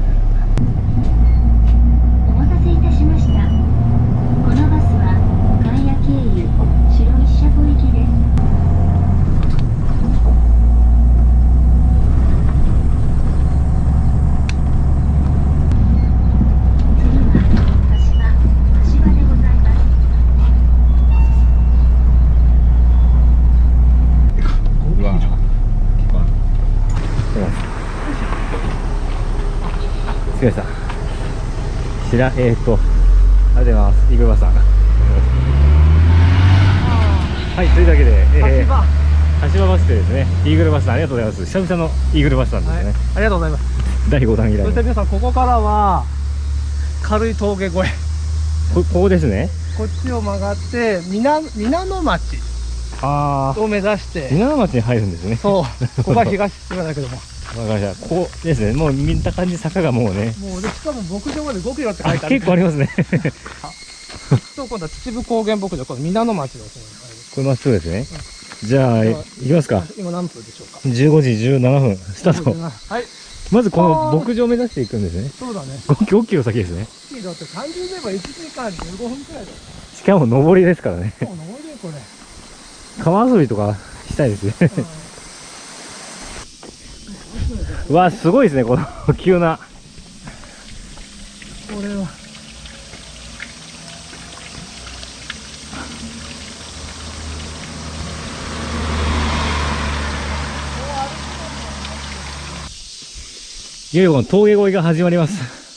Speaker 5: お待たせいたしました。このバスは関谷経由白石車庫行きです。
Speaker 1: すみません。しら、えー、っと、ありがとうございます。イグバさん。はい、というわけで、えー、 柏バス停ですね。イーグルバスさん、ありがとうございます。久々のイーグルバスさんです
Speaker 2: はい、
Speaker 1: ね。
Speaker 2: ありがとうございます。
Speaker 1: だいごだん以来の。
Speaker 2: そして皆さん、ここからは軽い峠越え、
Speaker 1: こ、ここですね。
Speaker 2: こっちを曲がって皆皆野町
Speaker 1: ああ、
Speaker 2: を目指して
Speaker 1: 皆野町に入るんですね。
Speaker 2: そうここは東島だけども
Speaker 1: わかりました。ここですね。もう見た感じ坂がもうね。
Speaker 2: もうでしかも牧場までごキロって書
Speaker 1: あ、
Speaker 2: いてある。
Speaker 1: 結構ありますね。
Speaker 2: と今度は秩父高原牧場、この皆野町の方に
Speaker 1: これまっすぐですね。じゃあ、いきますか。
Speaker 2: 今何分でしょうか。
Speaker 1: じゅうごじじゅうななふん、スタート。
Speaker 2: はい、
Speaker 1: まずこの牧場を目指していくんですね。
Speaker 2: そうだね。
Speaker 1: ごキロ先ですね。
Speaker 2: だってさんじゅうめばいちじかんじゅうごふんくらいだよ。
Speaker 1: しかも上りですからね。
Speaker 2: もう登れこれ。
Speaker 1: 川遊びとかしたいですね。うわ、すごいですね、この急な。
Speaker 2: これは。
Speaker 1: いよいよこの峠越えが始まります。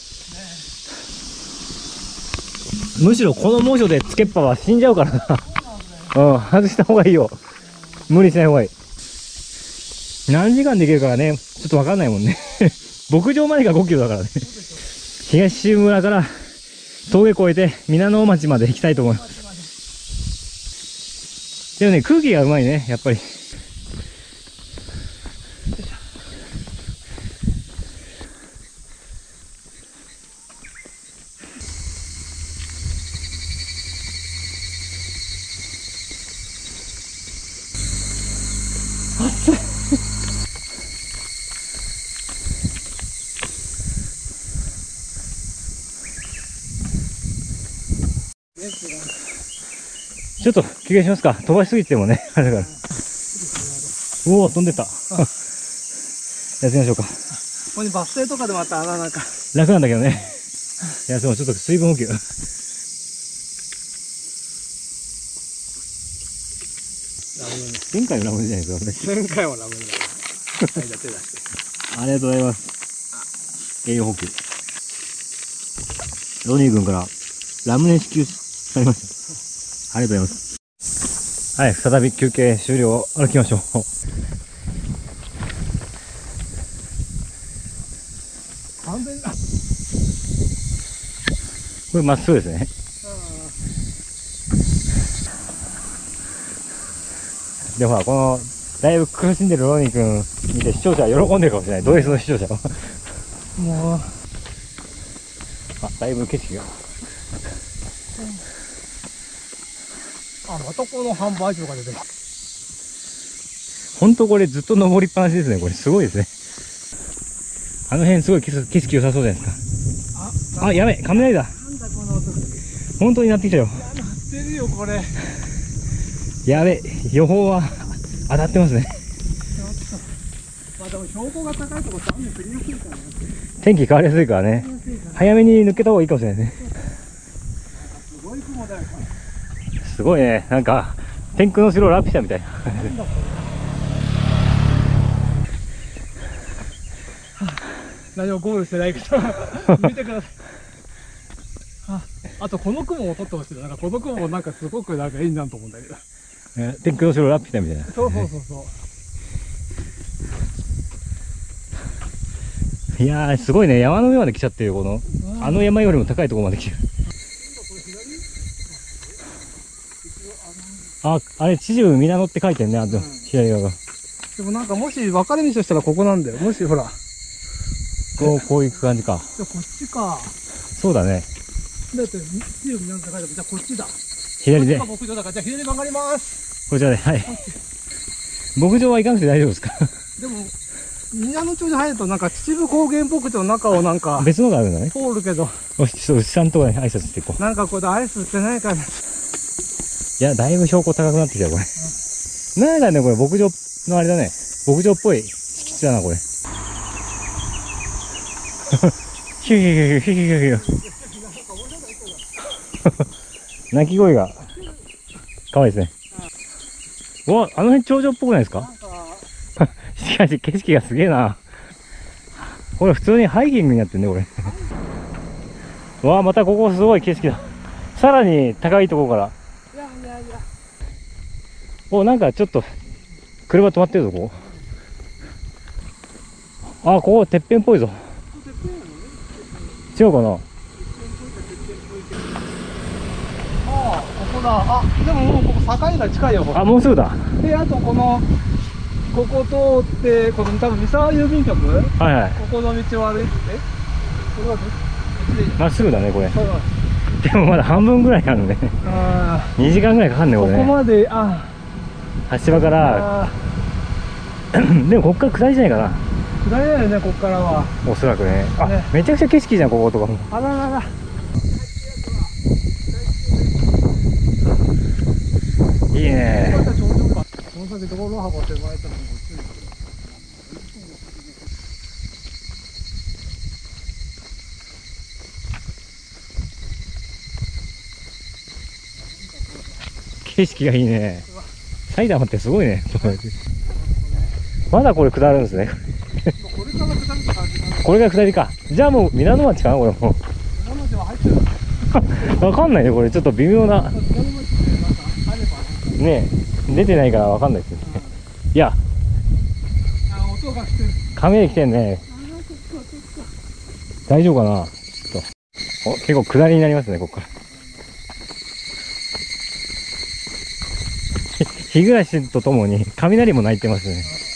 Speaker 1: むしろこの猛暑でつけっぱは死んじゃうからな。うん、外した方がいいよ。無理しない方がいい。何時間できるからね、ちょっとわかんないもんね。牧場までがごキロだからね。東志村から峠越えて皆野町まで行きたいと思います。でもね、空気がうまいね、やっぱり。ちょっと休憩しますか。飛ばしすぎてもね、あれだから。おお、飛んでった。やってみましょうか。
Speaker 2: ここにバス停とかでまた穴なんか。
Speaker 1: 楽なんだけどね。いや、でもちょっと水分補給。前回のラムネじゃないですか、
Speaker 2: 前回はラムネだ。はい、じゃあ手出して。
Speaker 1: ありがとうございます。栄養補給。ロニー君からラムネ支給されました。ありがとうございます。はい、再び休憩終了。歩きましょう。
Speaker 2: 完全だ。
Speaker 1: これまっすぐですね。でほら、このだいぶ苦しんでるロニー君見て視聴者は喜んでるかもしれない。ド S の視聴者は。
Speaker 2: もう。
Speaker 1: あ、だいぶ景色が。
Speaker 2: あ、またこの販売所が出てる。
Speaker 1: ほんとこれずっと登りっぱなしですね。これすごいですね。あの辺すごい景色景色良さそうじゃないですか。あ、あ、やべえ、雷だ。
Speaker 2: なんだこの音。
Speaker 1: 本当になってきたよ。
Speaker 2: いや、なってるよ、これ。
Speaker 1: やべえ、予報は当たってますね。
Speaker 2: まあでも標高が高いところって雨降りやすいからね。
Speaker 1: 天気変わりやすいからね。早めに抜けた方がいいかもしれないね。
Speaker 2: すごい雲だよ。
Speaker 1: すごいね。なんか、天空の城ラピュタみたいな。
Speaker 2: 何もゴールしてないけど見てください。あ、あとこの雲を撮ってほしい。なんかこの雲もなんかすごくなんかいいなと思うんだけど。
Speaker 1: 天空の城ラピュタみたいな。
Speaker 2: そうそうそうそう。
Speaker 1: いやー、すごいね。山の上まで来ちゃってるよ。この、あの山よりも高いところまで来てる。あ、あれ、秩父皆野って書いてるね。あと、左側が。
Speaker 2: でもなんかもし分かれ道としたらここなんだよ。もしほら。
Speaker 1: こう、こういう感じか。
Speaker 2: じゃこっちか。
Speaker 1: そうだね。
Speaker 2: だって、秩父なんて書いてある。じゃあこっちだ。
Speaker 1: 左で。
Speaker 2: こっちが牧場だから、じゃあ左曲がります。
Speaker 1: こちらで、はい。牧場は行かなくて大丈夫ですか？
Speaker 2: でも、皆野町に入るとなんか秩父高原牧場の中をなんか、
Speaker 1: 別のがあるんだね。
Speaker 2: 通るけど、
Speaker 1: よし、ちょっと牛さんとかに挨拶していこう。
Speaker 2: なんかこれでアイス売ってないからね。
Speaker 1: いや、だいぶ標高高くなってきたよ、これ。なんだね、これ、牧場のあれだね。牧場っぽい敷地だな、これ。ヒュヒュヒュヒュヒュヒュヒュ。鳴き声が、かわいいですね。うわ、あの辺頂上っぽくないですか？しかし、景色がすげえな。これ、普通にハイキングになってんね、これ。うわ、またここすごい景色だ。さらに高いところから。お、なんかちょっと車止まってるぞ、ここ。あ、ここてっぺんっぽいぞ。違うかな。
Speaker 2: ああ、ここだ。あ、でももうここ境が近いよ。
Speaker 1: あ、もうすぐだ。
Speaker 2: で、あとこのここ通ってこの多分三沢郵便局、
Speaker 1: はいはい。
Speaker 2: ここの道を歩いて、これはどっちでいい？
Speaker 1: まっすぐだね、これ。
Speaker 2: そうだ。
Speaker 1: でもまだ半分ぐらいあるね。
Speaker 2: あ
Speaker 1: にじかんぐらいかかんね、
Speaker 2: あ、
Speaker 1: これね。
Speaker 2: ここまで、あ
Speaker 1: 橋場から
Speaker 2: あ、
Speaker 1: でもこっから下りじゃないかな、
Speaker 2: 下りだよね、ここからは。
Speaker 1: おそらくね。あ、
Speaker 2: ね
Speaker 1: めちゃくちゃ景色じゃん、こことかも。
Speaker 2: あららら。
Speaker 1: いいね。
Speaker 2: この先道路幅手前ともこっちに。
Speaker 1: 景色がいいね。埼玉ってすごいね。まだこれ下るんですね。
Speaker 2: これから下るって感じかな。
Speaker 1: これが下りか。じゃあもう港町かな、これも。
Speaker 2: 長野市は入ってる。
Speaker 1: わかんないね、これちょっと微妙な。
Speaker 2: 長野町ってなんかあればね。
Speaker 1: ねえ、出てないからわかんないですね。いや、
Speaker 2: あ、音がしてる。
Speaker 1: 亀来てんね。大丈夫かな。ちょっと。お、結構下りになりますね、ここから。日暮らしとともに雷も鳴いてますね。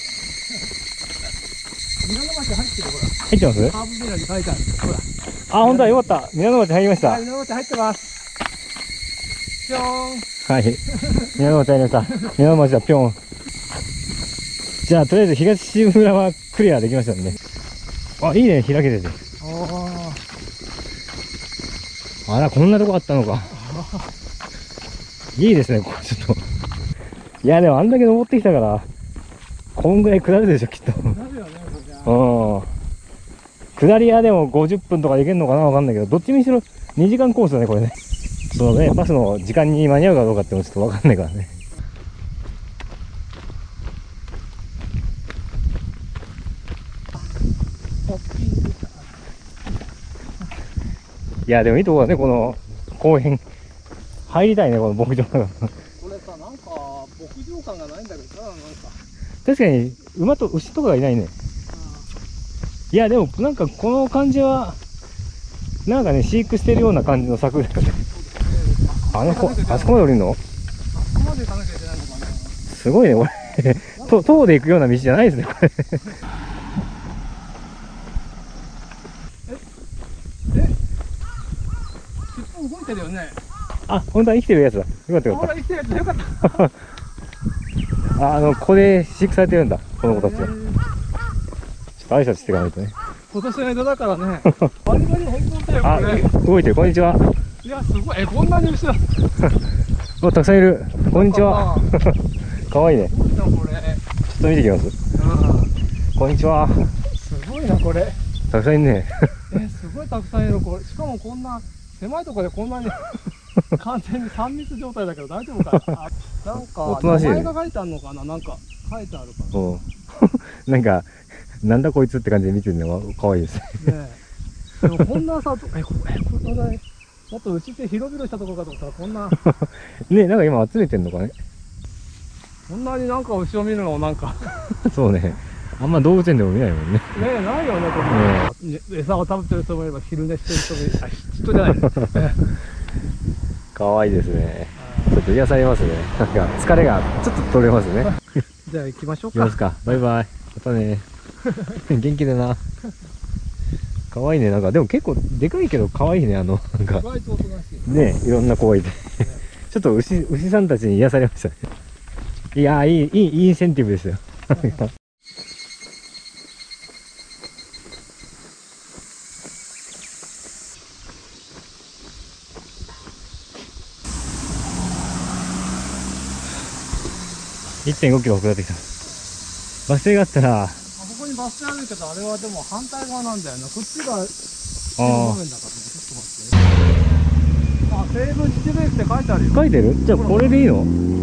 Speaker 2: 長野町入ってる、ほら。
Speaker 1: 入ってます？
Speaker 2: カーブミラーに書いてある。ほら。
Speaker 1: あ、本当はよかった。港町入りました。
Speaker 2: はい、長野町入ってます。ぴょーん。
Speaker 1: はい。港町入りました。港町だ、ぴょん。じゃあ、とりあえず東志村はクリアできましたんで。あ、いいね、開けてて。
Speaker 2: あ
Speaker 1: あら、こんなとこあったのか。いいですね、ここちょっと。いや、でもあんだけ登ってきたから、こんぐらい下るでしょ、きっと。
Speaker 2: あ、なるよね、これじゃあ。
Speaker 1: うん。下りはでもごじゅっぷんとかできるのかな、わかんないけど、どっちにしろにじかんコースだね、これね。そのね、バスの時間に間に合うかどうかってのもちょっとわかんないからね。いや、でもいいとこだね、この公園。入りたいね、この牧場の中。
Speaker 2: これさ、なんか牧場感がないんだけどさ、なんか。
Speaker 1: 確かに、馬と牛とかがいないね。いや、でも、なんかこの感じは、なんかね、飼育してるような感じの柵だよね。あの子、あそこまで降りるの？
Speaker 2: あそこまで行かなきゃいけないのかな。
Speaker 1: すごいね、これ。と、塔で行くような道じゃないですね、これ。
Speaker 2: 尻尾動いてるよね。
Speaker 1: あ、本当は生きてるやつだ。よかったよかっ
Speaker 2: ほら、生きてるやつよかった。
Speaker 1: た。あ、あの、ここで飼育されてるんだ、この子たちは。ちょっと挨拶していかないとね。
Speaker 2: 今年の江戸だからね。バリバリ本当だよ、
Speaker 1: あ、
Speaker 2: これ。
Speaker 1: 動いてる、こんにちは。
Speaker 2: いや、すごい。え、こんなに後ろ。
Speaker 1: お、たくさんいる。こんにちは。かわいいね。
Speaker 2: すごいな、これ。
Speaker 1: ちょっと見てきます。
Speaker 2: う
Speaker 1: こんにちは。
Speaker 2: ん。すごいな、これ。
Speaker 1: たくさんいるね。
Speaker 2: え、すごいたくさんいる。これ。しかもこんな、狭いところでこんなに完全にさん密状態だけど大丈夫かな。あ、なんか、
Speaker 1: おとなしいね
Speaker 2: 名前が書いてあるのかな。なんか、書いてあるか
Speaker 1: うん。なんか、なんだこいつって感じで見てるのが可愛いですね。
Speaker 2: な。ねえ。でもこんなさ、え、こえ、これ、ね、もっとうちって広々したところかと思ったら、こんな、
Speaker 1: ね、なんか今集めてんのかね。
Speaker 2: こんなになんか牛を見るのもなんか、
Speaker 1: そうね。あんま動物園でも見ないもんね。
Speaker 2: ねえ、ないよね、こんな。ね餌を食べてる人もいれば、昼寝してる人もいる。あ、人じゃないです。
Speaker 1: 可愛いですね。ちょっと癒されますね。なんか疲れがちょっと取れますね。
Speaker 2: じゃあ行きましょうか。
Speaker 1: 行きますか。バイバイ。またね。元気でな。可愛いね。なんかでも結構でかいけど可愛いね。あのなんか
Speaker 2: 意外とおとなしい。
Speaker 1: ね、いろんな子がいて。ちょっと牛牛さんたちに癒されましたね。いやー、いいいいいいインセンティブですよ。いってんごキロ下ってきた。バス停があったら、
Speaker 2: あ、ここにバス停あるけど、あれはでも反対側なんだよな。こっちが、
Speaker 1: あ
Speaker 2: 場面だからね。ちょっと待って。あ、西武秩父駅って書いてあるよ。
Speaker 1: 書いてる？じゃあこれでいいの？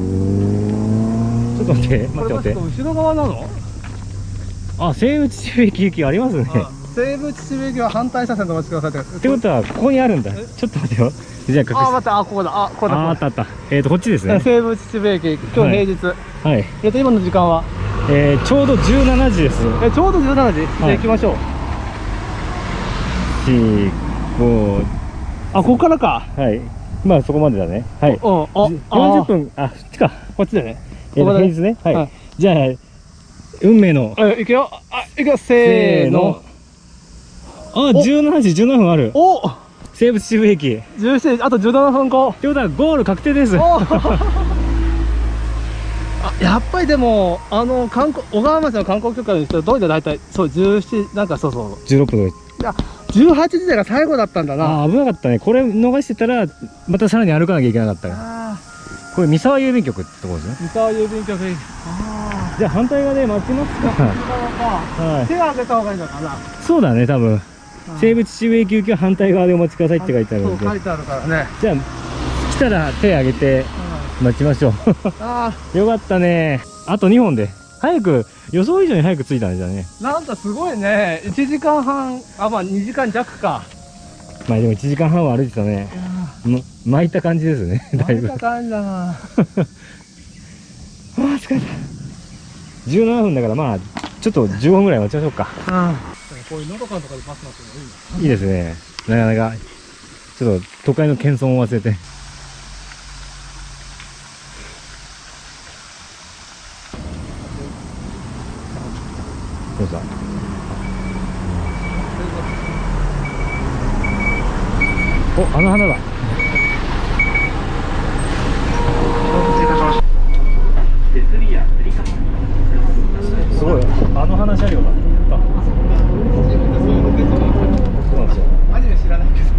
Speaker 1: ちょっと待って、
Speaker 2: こ
Speaker 1: 待って待って。
Speaker 2: れはちょっと後ろ側なの？
Speaker 1: あ、西武秩父駅行きありますね。
Speaker 2: あ、西武秩父駅は反対車線でお待ちくださいって。
Speaker 1: ってことは、ここにあるんだ。ちょっと待ってよ。じゃあ、隠し
Speaker 2: あ、待って、あ、ここだ。あ、ここだ。
Speaker 1: あー、あったあった。えーと、こっちですね。
Speaker 2: 西武秩父駅、今日平日。
Speaker 1: はい。
Speaker 2: えっと、今の時間は
Speaker 1: えー、ちょうどじゅうしちじです。
Speaker 2: えちょうどじゅうしちじ、じゃあ行きましょう。
Speaker 1: よん、ご、
Speaker 2: あここからか。
Speaker 1: はい、まあそこまでだね。はい、
Speaker 2: うんあ
Speaker 1: よんじゅっぷん、あ、こっちか。
Speaker 2: こっちだね。
Speaker 1: えーと、平日ね。はい、じゃあ運命の
Speaker 2: あいくよ。あいくよ、せーの。
Speaker 1: あ、じゅうしちじじゅうななふんある。
Speaker 2: お
Speaker 1: 西武秩父駅。
Speaker 2: じゅうしちじ、あとじゅうななふんご。
Speaker 1: ということはゴール確定です。
Speaker 2: おあやっぱりでもあの観光小川町の観光協会の人はどうで大体そうじゅうしちじなんかそうそう
Speaker 1: じゅうろっぷん。
Speaker 2: いやじゅうはちじ台が最後だったんだな。
Speaker 1: あー危なかったね。これ逃してたらまたさらに歩かなきゃいけなかったね。
Speaker 2: あ
Speaker 1: これ三沢郵便局ってとこですね。
Speaker 2: 三沢郵便局。あ
Speaker 1: じゃあ反対側で待ちますか。
Speaker 2: あ
Speaker 1: はい、
Speaker 2: 手を挙げた方がいいのかな。
Speaker 1: そうだね、多分西武秩父駅行きは反対側でお待ちくださいって書いてあるので、
Speaker 2: そう書いてあるからね。
Speaker 1: じゃあ来たら手挙げて待ちましょう。
Speaker 2: あ
Speaker 1: よかったね。あとにほんで早く、予想以上に早く着いたね。じゃあね、
Speaker 2: あなんかすごいね。いちじかんはん、あまあにじかんじゃくか。
Speaker 1: まあでもいちじかんはんは歩いてたね。ま巻いた感じですね。だいぶ。
Speaker 2: 巻いた感じだな。
Speaker 1: あー疲れた。じゅうななふんだから、まあちょっとじゅうごふんぐらい待ちましょうか。
Speaker 2: うんこういうのどかんとかでパスなってもいいの。
Speaker 1: いいですね。なかなかちょっと都会の謙遜を忘れて。どうした。お、あの花だ。すごい、あの花車両だ。そうなんですよ。
Speaker 2: アニメ知らないけど。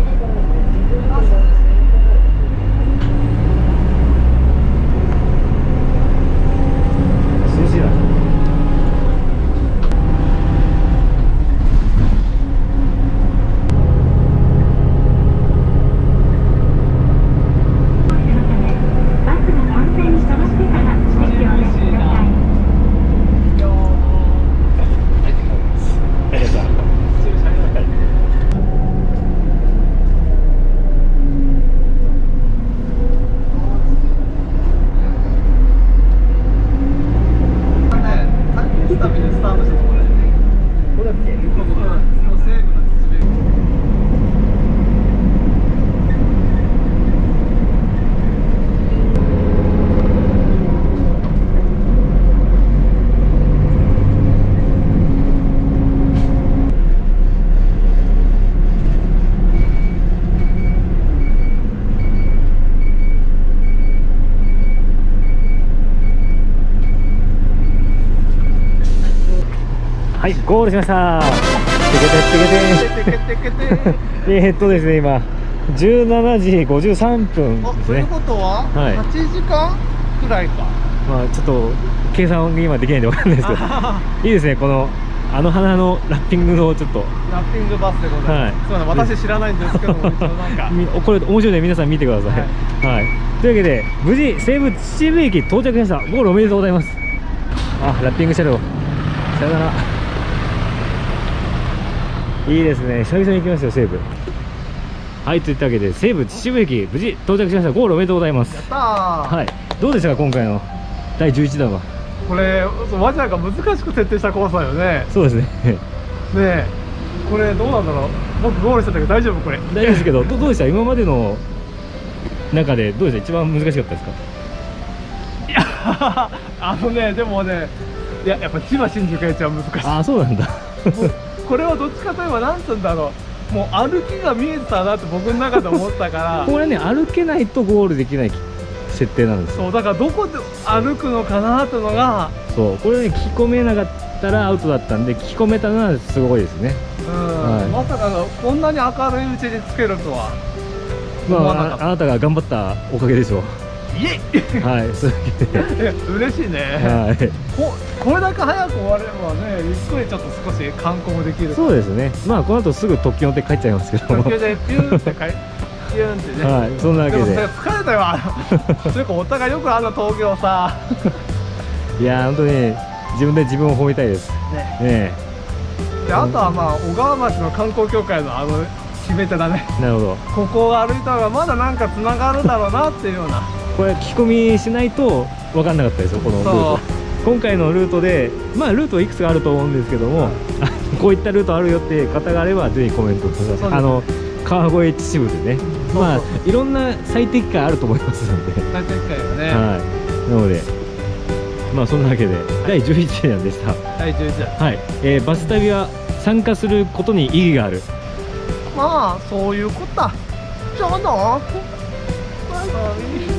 Speaker 1: 涼しいな。
Speaker 5: バスが完全に止まってから席を立ちください。
Speaker 1: はい、ゴールしました。てけててけて。えーっとですね、今じゅうしちじごじゅうさんぷんですね。
Speaker 2: ということは、
Speaker 1: はい
Speaker 2: はちじかんくらいか。
Speaker 1: まあちょっと計算が今できないんでわかんないですけど、いいですね、このあの花のラッピングのちょっと。
Speaker 2: ラッピングバスでございます。
Speaker 1: はい
Speaker 2: そうなの、私知らないんですけども、一応なんか。
Speaker 1: みこれ面白いので皆さん見てください。はい、というわけで無事西武秩父駅到着しました。ゴールおめでとうございます。あ、ラッピング車両、さよなら。いいですね、久々に行きましたよ、西武。はい、といったわけで西武秩父駅無事到着しました。ゴールおめでとうございます。
Speaker 2: やったー。
Speaker 1: はい、どうでしたか今回のだいじゅういちだんは。
Speaker 2: これ、マジなんか難しく設定したコースだよね。
Speaker 1: そうですね。
Speaker 2: ねえ、これどうなんだろう。僕ゴールしたけど大丈夫これ。
Speaker 1: 大丈夫ですけど、どどうでした今までの中で。どうでした一番難しかったですか。
Speaker 2: いやあのね、でもね、いややっぱ千葉新宿が一番難しい。
Speaker 1: ああ、そうなんだ。
Speaker 2: もうこれはどっちかといえばなんつうんだろう、もう歩きが見えてたなって僕の中で思ったから
Speaker 1: これね、歩けないとゴールできない設定なんですよ。
Speaker 2: そうだからどこで歩くのかなっていうのが、
Speaker 1: そう、これね、聞き込めなかったらアウトだったんで、聞き込めたのはすごいですね。
Speaker 2: うん、
Speaker 1: はい
Speaker 2: まさかこんなに明るいうちにつけるとは
Speaker 1: ま
Speaker 2: 思わなかった。
Speaker 1: あ、ああなたが頑張ったおかげでしょう。
Speaker 2: イエイ
Speaker 1: はい、そういうわけで。
Speaker 2: え嬉しいね、
Speaker 1: はい。
Speaker 2: ここれだけ早く終わればね、ゆっくりちょっと少し観光もできる。
Speaker 1: そうですね。まあ、この後すぐ特急乗って帰っちゃいますけども。
Speaker 2: 途中でピューンってかいピューンってね。
Speaker 1: はい、そんなわけで。
Speaker 2: でもそれ疲れたよ。あのというかお互いよくあんな峠をさ。
Speaker 1: いやー、本当に自分で自分を褒めたいです。
Speaker 2: ね。
Speaker 1: ね
Speaker 2: であとはまあ小川町の観光協会のあの決め手だね。
Speaker 1: え、なるほど。
Speaker 2: ここを歩いた方がまだなんかつながるだろうなっていうような。
Speaker 1: これ聞き込みしないと分かんなかったですよ、このルー
Speaker 2: そう
Speaker 1: ト。 今回のルートでまあルートいくつかあると思うんですけども、こういったルートあるよって方があればぜひコメントください。あの川越秩父でね、まあいろんな最適解あると思いますので、
Speaker 2: 最適解よね。
Speaker 1: はい、なのでまあそんなわけでだいじゅういちだんでした。
Speaker 2: だいじゅういちだん。
Speaker 1: はい、えー、バス旅は参加することに意義がある。
Speaker 2: まあそういうことだ。じゃあな。バイバイ。